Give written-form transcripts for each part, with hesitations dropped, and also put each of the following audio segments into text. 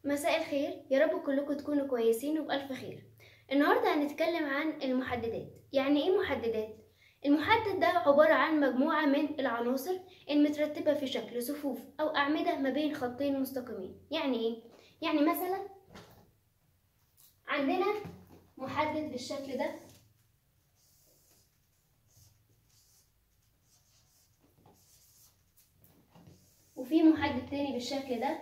مساء الخير، يا رب كلكم تكونوا كويسين وبألف خير. النهاردة هنتكلم عن المحددات. يعني ايه محددات؟ المحدد ده عبارة عن مجموعة من العناصر المترتبة في شكل صفوف أو أعمدة ما بين خطين مستقيمين. يعني ايه؟ يعني مثلا عندنا محدد بالشكل ده، وفي محدد تاني بالشكل ده،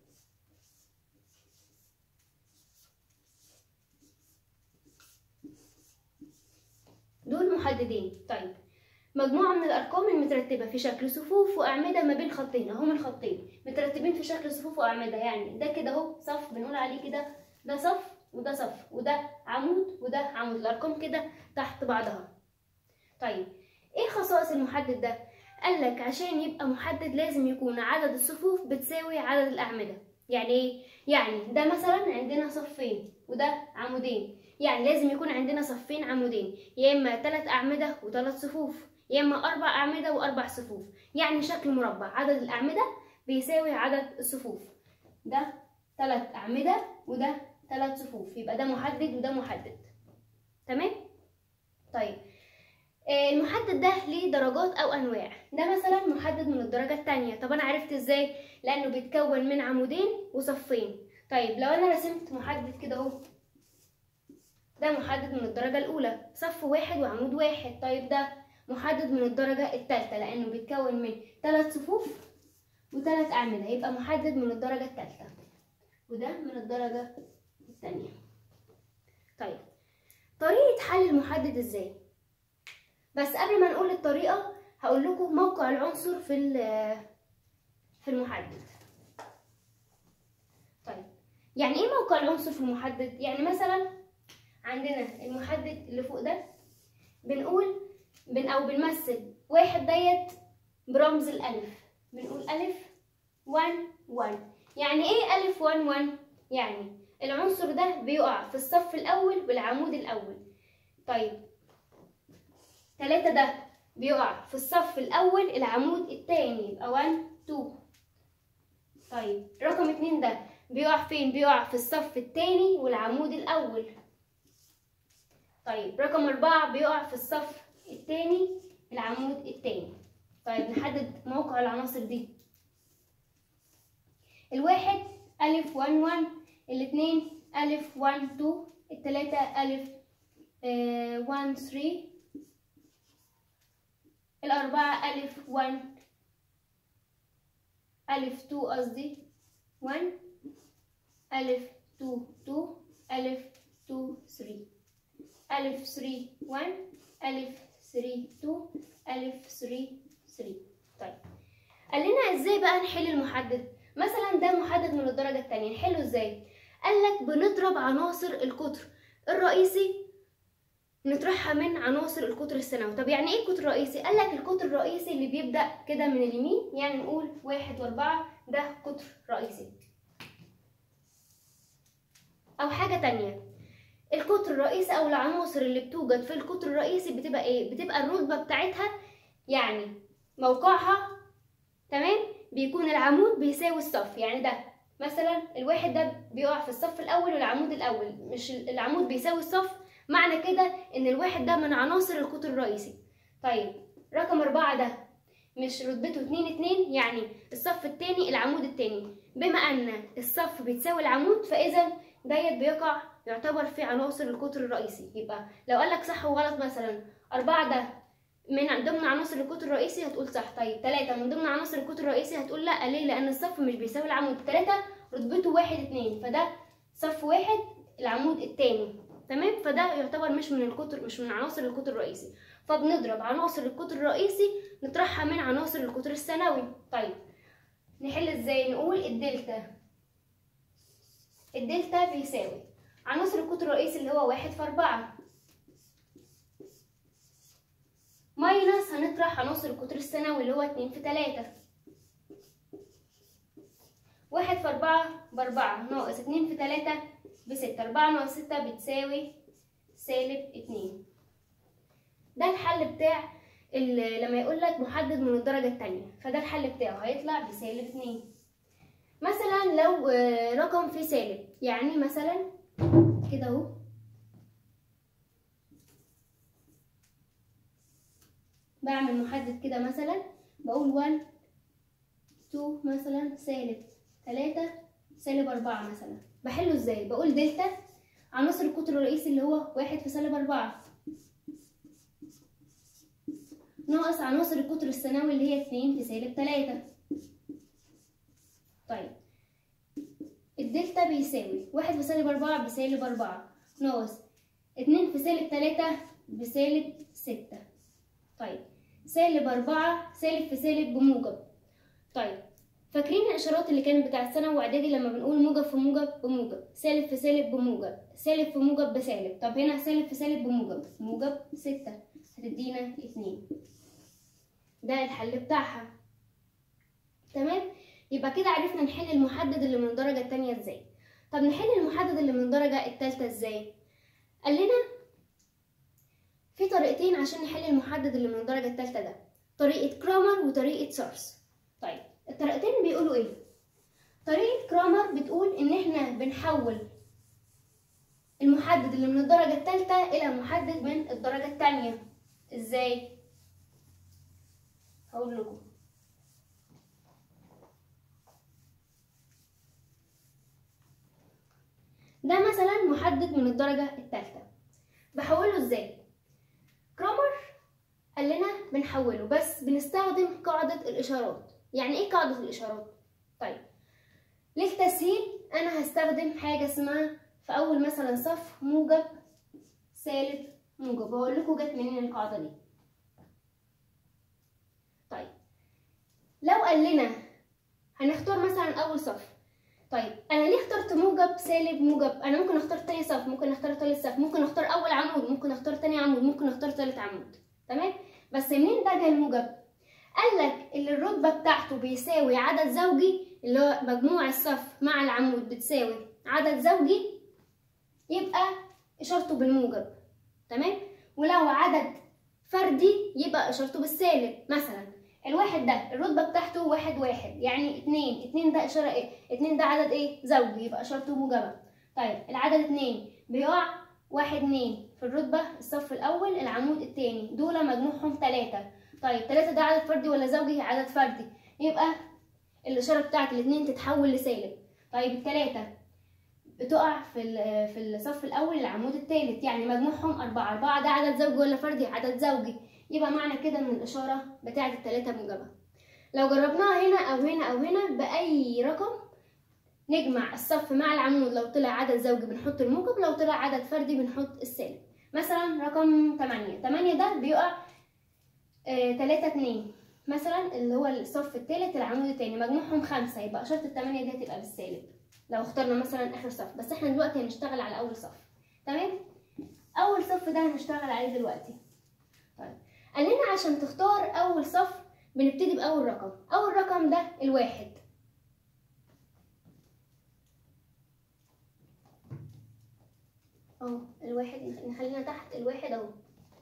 دول محددين. طيب، مجموعة من الأرقام المترتبة في شكل صفوف وأعمدة ما بين خطين. أهم الخطين مترتبين في شكل صفوف وأعمدة، يعني ده كده أهو صف، بنقول عليه كده ده صف وده صف، وده عمود وده عمود، الأرقام كده تحت بعضها. طيب، إيه خصائص المحدد ده؟ قالك عشان يبقى محدد لازم يكون عدد الصفوف بتساوي عدد الأعمدة. يعني إيه؟ يعني ده مثلا عندنا صفين وده عمودين، يعني لازم يكون عندنا صفين عمودين، يا إما 3 أعمدة و3 صفوف، يا إما 4 أعمدة و4 صفوف، يعني شكل مربع عدد الأعمدة بيساوي عدد الصفوف. ده 3 أعمدة وده 3 صفوف، يبقى ده محدد وده محدد. تمام؟ طيب، المحدد ده ليه درجات أو أنواع. ده مثلا محدد من الدرجة التانية. طب أنا عرفت إزاي؟ لأنه بيتكون من عمودين وصفين. طيب، لو أنا رسمت محدد كده أهو، ده محدد من الدرجة الأولى، صف واحد وعمود واحد. طيب، ده محدد من الدرجة الثالثة لأنه بيتكون من 3 صفوف و3 أعمدة، يبقى محدد من الدرجة الثالثة، وده من الدرجة الثانية. طيب، طريقة حل المحدد إزاي؟ بس قبل ما نقول الطريقة هقول لكم موقع العنصر في المحدد. طيب، يعني إيه موقع العنصر في المحدد؟ يعني مثلا عندنا المحدد اللي فوق ده، بنقول أو بنمثل واحد ديت برمز الألف، بنقول ألف 1 1. يعني إيه ألف 1 1؟ يعني العنصر ده بيقع في الصف الأول والعمود الأول. طيب، 3 ده بيقع في الصف الأول العمود التاني، يبقى 1 2. طيب، رقم 2 ده بيقع فين؟ بيقع في الصف التاني والعمود الأول. طيب، رقم 4 بيقع في الصف التاني العمود التاني. طيب، نحدد موقع العناصر دي. الواحد ألف 1 1، الاثنين ألف 1 2، التلاتة ألف 1 3، الأربعة ألف 1 ألف 2 قصدي 1، ألف 2 2، ألف 2 3، ألف 3 1، ألف 3 2، ألف 3 3. طيب، قال لنا ازاي بقى نحل المحدد؟ مثلا ده محدد من الدرجة التانية، نحله ازاي؟ قالك بنضرب عناصر القطر الرئيسي نطرحها من عناصر القطر الثانوي. طب يعني ايه القطر الرئيسي؟ قالك القطر الرئيسي اللي بيبدأ كده من اليمين، يعني نقول 1 و4 ده قطر رئيسي. او حاجة تانية، القطر الرئيسي او العناصر اللي بتوجد في القطر الرئيسي بتبقى ايه؟ بتبقى الرتبة بتاعتها، يعني موقعها، تمام، بيكون العمود بيساوي الصف. يعني ده مثلا الواحد ده بيقع في الصف الاول والعمود الاول، مش العمود بيساوي الصف، معنى كده ان الواحد ده من عناصر القطر الرئيسي. طيب، رقم 4 ده مش رتبته 2 2، يعني الصف التاني العمود التاني، بما ان الصف بيتساوي العمود فاذا ديت بيقع يعتبر في عناصر القطر الرئيسي. يبقى لو قالك صح وغلط، مثلا 4 ده من ضمن عناصر القطر الرئيسي هتقول صح. طيب، 3 من ضمن عناصر القطر الرئيسي هتقول لا. ليه؟ لأن الصف مش بيساوي العمود. 3 رتبته 1 2، فده صف 1 العمود التاني، تمام، فده يعتبر مش من عناصر القطر الرئيسي. فبنضرب عناصر القطر الرئيسي نطرحها من عناصر القطر الثانوي. طيب، نحل ازاي؟ نقول الدلتا بيساوي عناصر القطر الرئيسي اللي هو 1 في 4 ماينس هنطرح عناصر القطر الثانوي اللي هو 2 في 3. 1 في 4 ب4 ناقص 2 في 3 ب6، 4 ناقص 6 بتساوي -2. ده الحل بتاع لما يقول لك محدد من الدرجة الثانية، فده الحل بتاعه هيطلع ب -2. مثلا لو رقم فيه سالب، يعني مثلا كده اهو بعمل محدد كده، مثلا بقول 1 2 مثلا سالب 3 سالب 4 مثلا. بحله ازاي؟ بقول دلتا عناصر القطر الرئيسي اللي هو 1 في سالب 4 ناقص عناصر القطر الثانوي اللي هي 2 في سالب 3. طيب الدلتا بيساوي 1 في سالب 4 بسالب 4 ناقص 2 في سالب 3 بسالب 6. طيب سالب 4 سالب في سالب بموجب. طيب فاكرين الاشارات اللي كانت بتاعت ثانوي واعدادي لما بنقول موجب في موجب بموجب، سالب في سالب بموجب، سالب في موجب بسالب؟ طب هنا سالب في سالب بموجب، موجب 6 هتدينا 2. ده الحل بتاعها. تمام، يبقى كده عرفنا نحل المحدد اللي من الدرجة التانية ازاي. طب نحل المحدد اللي من الدرجة التالتة ازاي؟ قال لنا في طريقتين عشان نحل المحدد اللي من الدرجة التالتة ده، طريقة كرامر وطريقة سارس. طيب الطريقتين بيقولوا ايه؟ طريقة كرامر بتقول ان احنا بنحول المحدد اللي من الدرجة التالتة الى محدد من الدرجة التانية. ازاي؟ هقول لكم. ده مثلا محدد من الدرجة التالتة، بحوله ازاي؟ كرامر قال لنا بنحوله بس بنستخدم قاعدة الإشارات. يعني ايه قاعدة الإشارات؟ طيب للتسهيل انا هستخدم حاجة اسمها في اول مثلا صف موجب سالب موجب، وهقول لكم جت منين القاعدة دي. طيب لو قال لنا هنختار مثلا اول صف، طيب انا ليه اخترت موجب سالب موجب؟ انا ممكن اختار تاني صف، ممكن اختار تالت صف، ممكن اختار اول عمود، ممكن اختار تاني عمود، ممكن اختار تالت عمود. تمام، بس منين ده جه الموجب؟ قالك اللي الرتبة بتاعته بيساوي عدد زوجي، اللي هو مجموع الصف مع العمود بتساوي عدد زوجي، يبقى اشارته بالموجب. تمام، ولو عدد فردي يبقى اشارته بالسالب. مثلا الواحد ده الرتبة بتاعته 1 1، يعني 2 ده اشارة ايه؟ 2 ده عدد ايه؟ زوجي، يبقى اشارته موجبة. طيب العدد 2 بيقع 1 2 في الرتبة الصف الاول العمود الثاني، دول مجموعهم 3. طيب 3 ده عدد فردي ولا زوجي؟ عدد فردي، يبقى الاشارة بتاعت الاتنين تتحول لسالب. طيب الثلاثة بتقع في الصف الاول العمود الثالث، يعني مجموعهم 4. 4 ده عدد زوجي ولا فردي؟ عدد زوجي، يبقى معنى كده ان الاشاره بتاعه الثلاثه موجبه. لو جربناها هنا او هنا او هنا باي رقم، نجمع الصف مع العمود، لو طلع عدد زوجي بنحط الموجب، لو طلع عدد فردي بنحط السالب. مثلا رقم 8 ده بيقع 3 2 مثلا، اللي هو الصف الثالث العمود الثاني، مجموعهم 5، يبقى اشاره الثمانية دي هتبقى بالسالب لو اخترنا مثلا اخر صف. بس احنا دلوقتي هنشتغل على اول صف. تمام، اول صف ده هنشتغل عليه دلوقتي. طيب قال لنا عشان تختار اول صف بنبتدي باول رقم. اول رقم ده الواحد، اهو الواحد، نخلينا تحت الواحد اهو.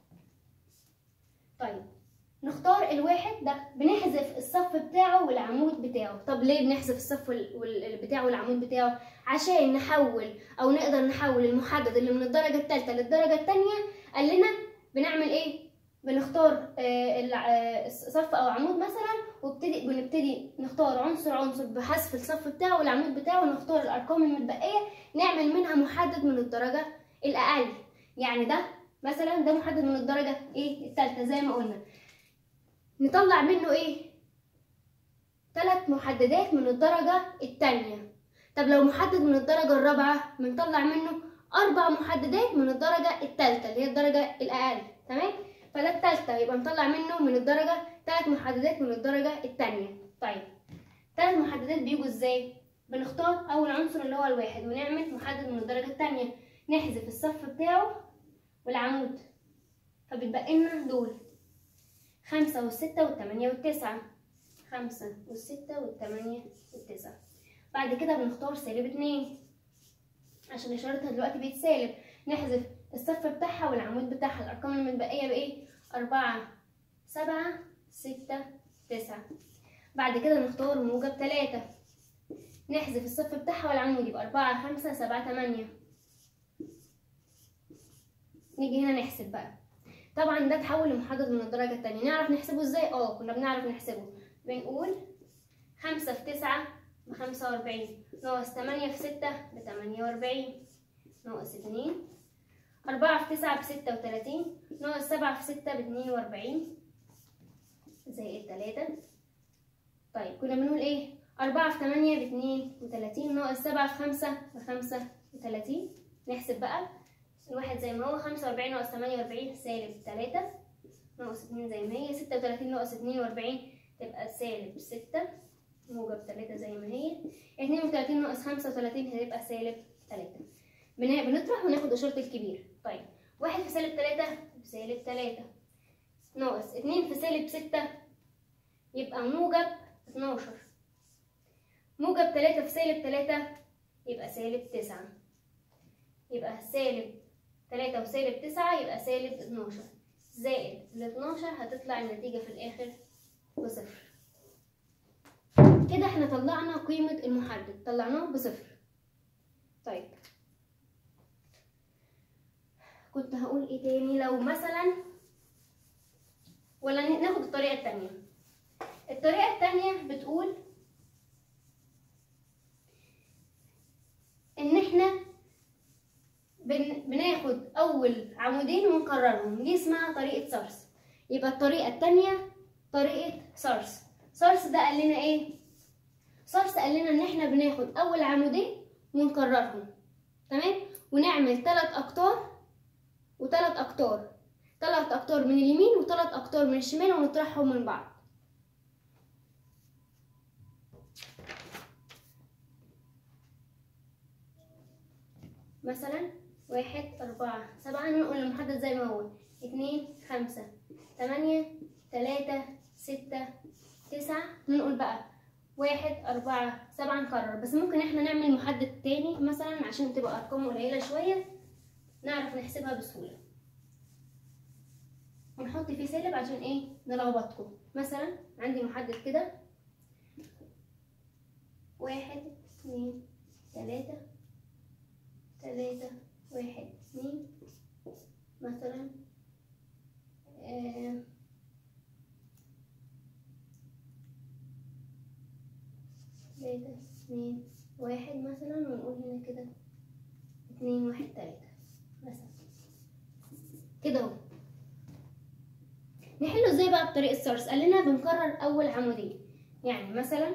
طيب نختار الواحد ده، بنحذف الصف بتاعه والعمود بتاعه. طب ليه بنحذف الصف بتاعه والعمود بتاعه؟ عشان نحول او نقدر نحول المحدد اللي من الدرجه الثالثه للدرجه الثانيه. قال لنا بنعمل ايه؟ بنختار صف او عمود مثلا، بنبتدي نختار عنصر بحذف الصف بتاعه والعمود بتاعه، ونختار الارقام المتبقيه نعمل منها محدد من الدرجه الاقل. يعني ده مثلا ده محدد من الدرجه ايه؟ الثالثه زي ما قلنا. نطلع منه ايه؟ 3 محددات من الدرجة الثانية. طب لو محدد من الدرجة الرابعة بنطلع منه 4 محددات من الدرجة الثالثة اللي هي الدرجة الأقل. تمام؟ فده الثالثة، يبقى نطلع منه من الدرجة 3 محددات من الدرجة الثانية. طيب 3 محددات بيجوا ازاي؟ بنختار أول عنصر اللي هو الواحد ونعمل محدد من الدرجة الثانية، نحذف الصف بتاعه والعمود، فبيتبقى لنا دول 5 و6 و8 و9. 5 و6 و8 و9. بعد كده بنختار -2 عشان اشارتها دلوقتي بقت سالب، نحذف الصف بتاعها والعمود بتاعها. الارقام المتبقيه بايه؟ 4 7 6 9. بعد كده نختار -3. نحذف الصف بتاعها والعمود، يبقى 4 5 7 8. نيجي هنا نحسب بقى. طبعا ده اتحول لمحدد من الدرجة التانية. نعرف نحسبه ازاي؟ كنا بنعرف نحسبه. بنقول 5 في 9 ب45 ناقص 8 في 6 ب48 ناقص 2. 4 في 9 ب36 ناقص 7 في 6 ب42 زائد 3. طيب كنا بنقول ايه؟ 4 في 8 ب32 ناقص 7 في 5 ب35. نحسب بقى الواحد زي ما هو. 45 ناقص 48 سالب 3 ناقص 2 زي ما هي. 36 ناقص 42 تبقى سالب 6 موجب 3 زي ما هي. 32 ناقص 35 هتبقى سالب 3. بنطرح وناخد إشارة الكبير. طيب 1 في سالب 3 بسالب 3 ناقص 2 في سالب 6 يبقى موجب 12. موجب 3 في سالب 3 يبقى سالب 9. يبقى سالب 3 وسالب 9 يبقى سالب 12 زائد ال 12 هتطلع النتيجة في الآخر بصفر. كده احنا طلعنا قيمة المحدد، طلعناه بصفر. طيب كنت هقول ايه تاني؟ لو مثلا ولا ناخد الطريقة التانية. الطريقة التانية بتقول ان احنا بناخد اول عمودين ونكررهم، دي اسمها طريقة سارس. يبقى الطريقة التانية طريقة سارس. سارس ده قال لنا ايه؟ سارس قال لنا ان احنا بناخد اول عمودين ونكررهم، تمام، ونعمل 3 اقطار و3 اقطار، 3 اقطار من اليمين و3 اقطار من الشمال ونطرحهم من بعض. مثلا 1 4 7 نقول المحدد زي ما هو 2 5 8 3 6 9. نقول بقى 1 4 7 نكرر، بس ممكن احنا نعمل محدد تاني مثلا عشان تبقى ارقام قليله شويه نعرف نحسبها بسهوله، ونحط فيه سالب عشان ايه؟ نلخبطكم. مثلا عندي محدد كده 1 2 3 3 1 2 مثلا 3 2 1 مثلا، ونقول هنا كده 2 1 3 مثلا كده اهو. نحله ازاي بقى بطريقة سارس؟ قال لنا بنكرر أول عمودين، يعني مثلا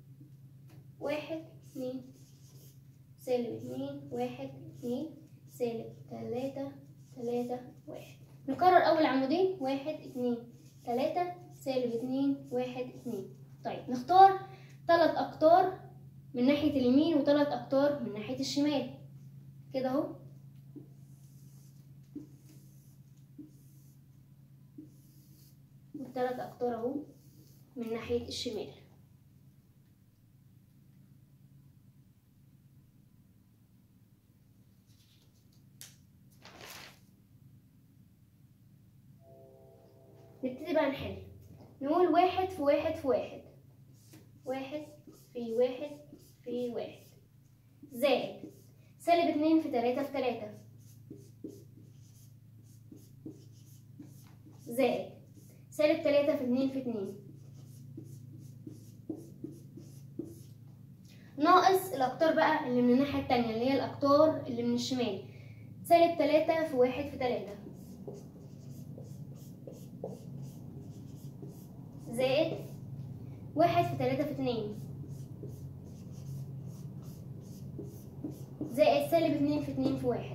1 2 سالب 2 1 2 سالب 3 3 1. نكرر أول عمودين 1 2 3 سالب 2 1 2. طيب نختار 3 أقطار من ناحية اليمين و3 أقطار من ناحية الشمال كده اهو. و3 أقطار اهو من ناحية الشمال. نبتدي بقى نحل. نقول 1 في 1 في 1 1 في 1 في 1 زائد سالب 2 في 3 في 3 زائد سالب 3 في 2 في 2 ناقص الأقطار بقى اللي من الناحية التانية اللي هي الأقطار اللي من الشمال. سالب 3 في 1 في 3 زائد 1 في 3 في 2 زائد سالب 2 في 2 في 1.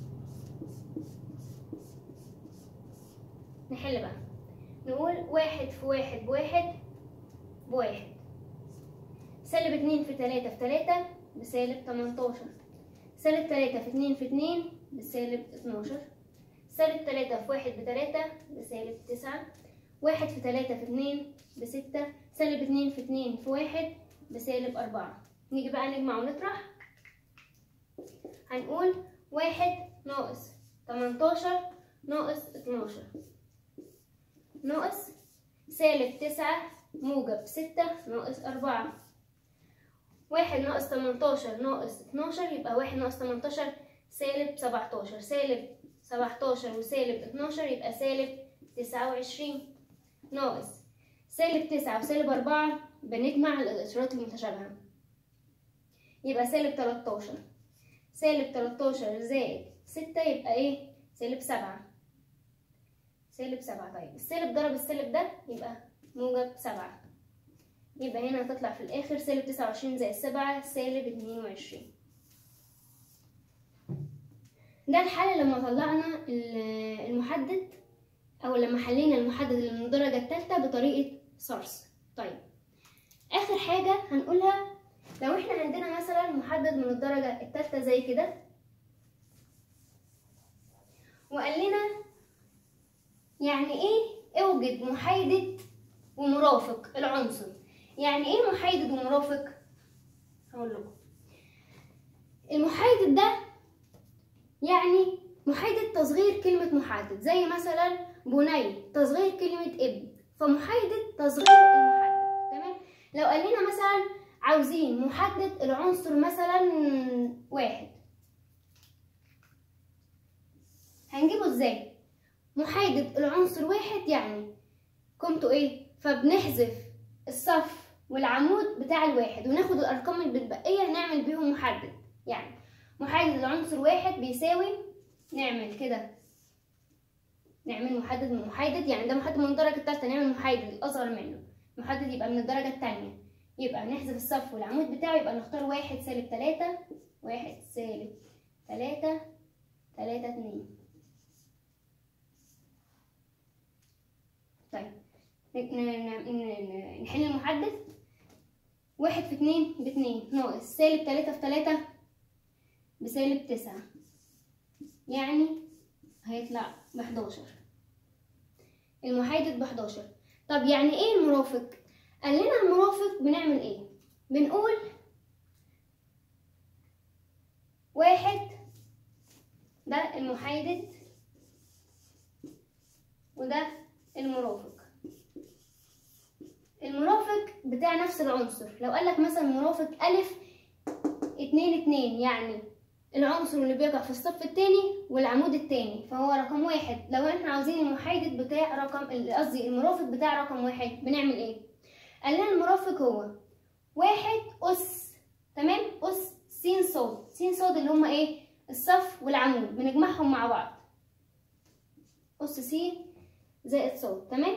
نحل بقى. نقول 1 في 1 بواحد بواحد. سالب 2 في 3 في 3 بسالب 18. سالب 3 في 2 في 2 بسالب 12. سالب 3 في 1 ب3 بسالب 9. 1 في 3 في 2 ب6. سالب 2 في 2 في 1 بسالب 4. نيجي بقى نجمع ونطرح. هنقول 1 ناقص 18 ناقص 12 ناقص سالب 9 موجب 6 ناقص 4. 1 ناقص 18 ناقص 12 يبقى 1 ناقص 18 سالب 17. سالب 17 وسالب 12 يبقى سالب 29. ناقص سالب 9 وسالب 4 بنجمع الإشارات المتشابهة يبقى سالب 13. سالب 13 زائد 6 يبقى ايه؟ سالب 7. سالب 7. طيب السالب ضرب السالب ده يبقى موجب 7. يبقى هنا هتطلع في الآخر سالب 29 زائد 7 سالب 22. ده الحل لما طلعنا المحدد أو لما حلينا المحدد اللي من الدرجة الثالثة بطريقة صرص. طيب آخر حاجة هنقولها، لو احنا عندنا مثلا محدد من الدرجة الثالثة زي كده وقال لنا يعني ايه اوجد محايدة ومرافق العنصر. يعني ايه محايدة ومرافق؟ هقول لكم. المحايدة ده يعني محايدة تصغير كلمة محدد، زي مثلا بني تصغير كلمة ابن، فمحايدة تصغير المحدد. تمام. لو قال لنا مثلا عاوزين محدد العنصر مثلا 1، هنجيبه ازاي؟ محايدة العنصر 1 يعني قيمته ايه؟ فبنحذف الصف والعمود بتاع الواحد وناخد الارقام المتبقية نعمل بيهم محدد. يعني محايدة العنصر 1 بيساوي، نعمل كده، نعمل محدد من محايدة، يعني ده محدد من الدرجة الثالثة، نعمل محايدة الأصغر منه، محدد يبقى من الدرجة الثانية، يبقى نحذف الصف والعمود بتاعه، يبقى نختار 1 سالب 3 1 سالب 3 3 2. طيب نحل المحدد. 1 في 2 ب2 ناقص سالب 3 في 3 بسالب 9، يعني هيطلع ب11. المحايدة ب11. طب يعني ايه المرافق؟ قال لنا المرافق بنعمل ايه؟ بنقول 1 ده المحايدة وده المرافق. المرافق بتاع نفس العنصر. لو قالك مثلا مرافق ألف 2 2 يعني العنصر اللي بيقع في الصف الثاني والعمود الثاني، فهو رقم 1. لو احنا عاوزين المحايد بتاع رقم، قصدي المرافق بتاع رقم 1، بنعمل ايه؟ قال لنا المرافق هو 1 أس، تمام، أس س ص. س ص اللي هما ايه؟ الصف والعمود، بنجمعهم مع بعض، أس س زائد ص. تمام.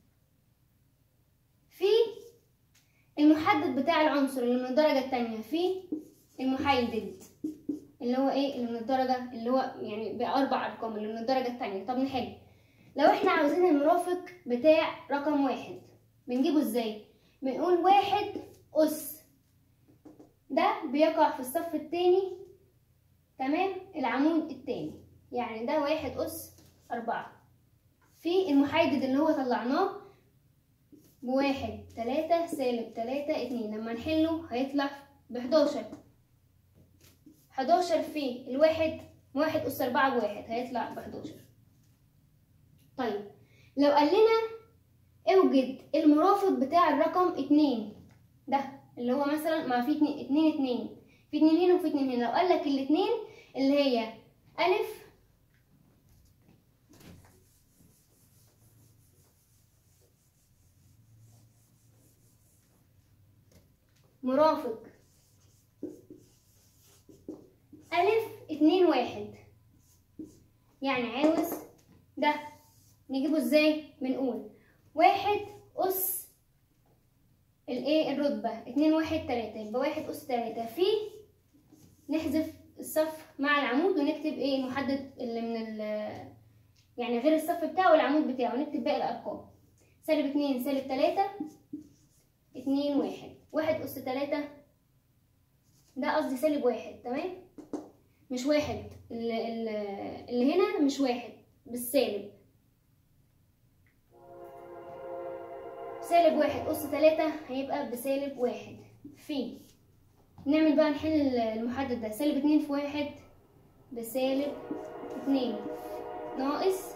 في المحدد بتاع العنصر اللي من الدرجة الثانية، في المحايدد اللي هو ايه؟ اللي من الدرجة، اللي هو يعني بأربع أرقام، اللي من الدرجة الثانية. طب نحل. لو احنا عاوزين المرافق بتاع رقم 1 بنجيبه ازاي؟ بنقول 1 أس، ده بيقع في الصف الثاني، تمام، العمود الثاني، يعني ده 1 أس 4. في المحايدد اللي هو طلعناه بواحد 3 سالب 3 2، لما نحله هيطلع ب11. 11 في الواحد، 1 أس 4 بواحد، هيطلع ب11. طيب لو قال لنا اوجد المرافق بتاع الرقم 2 ده، اللي هو مثلا ما في 2 2 في 2 هنا وفي 2 هنا، لو قال لك الاثنين اللي هي ألف مرافق ألف 2 1، يعني عاوز ده نجيبه ازاي؟ بنقول 1 أس الايه؟ الرتبة 2 1 3، يبقى 1 أس 3 في، نحذف الصف مع العمود ونكتب ايه؟ المحدد اللي من يعني غير الصف بتاعه والعمود بتاعه، نكتب باقي الأرقام. سالب 2 سالب 3 2 1، 1 أس 3 ده قصدي سالب 1، تمام، مش 1 اللي هنا مش 1 بالسالب، سالب 1 أس 3 هيبقى بسالب 1 في، نعمل بقى نحل المحدد ده. سالب 2 في 1 بسالب 2 ناقص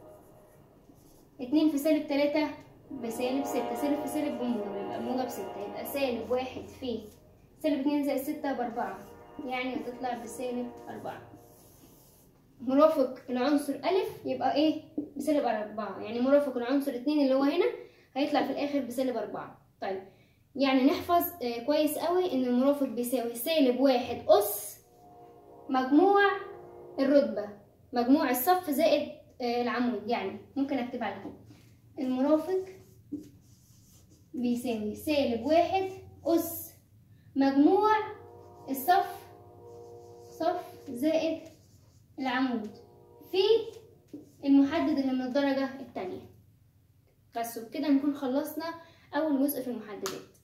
2 في سالب 3 بسالب 6، سالب في سالب بموجب، يبقى موجب 6، يبقى سالب 1 في سالب 2 زائد 6 ب4، يعني هتطلع بسالب 4. مرافق العنصر أ يبقى ايه؟ بسالب 4، يعني مرافق العنصر 2 اللي هو هنا هيطلع في الآخر بسالب 4. طيب يعني نحفظ كويس قوي إن المرافق بيساوي سالب 1 أس مجموع الرتبة، مجموع الصف زائد العمود. يعني ممكن أكتبها لكم، المرافق بيساوي سالب 1 أس مجموع الصف زائد العمود في المحدد اللي من الدرجة التانية. بس وبكده نكون خلصنا أول جزء في المحددات.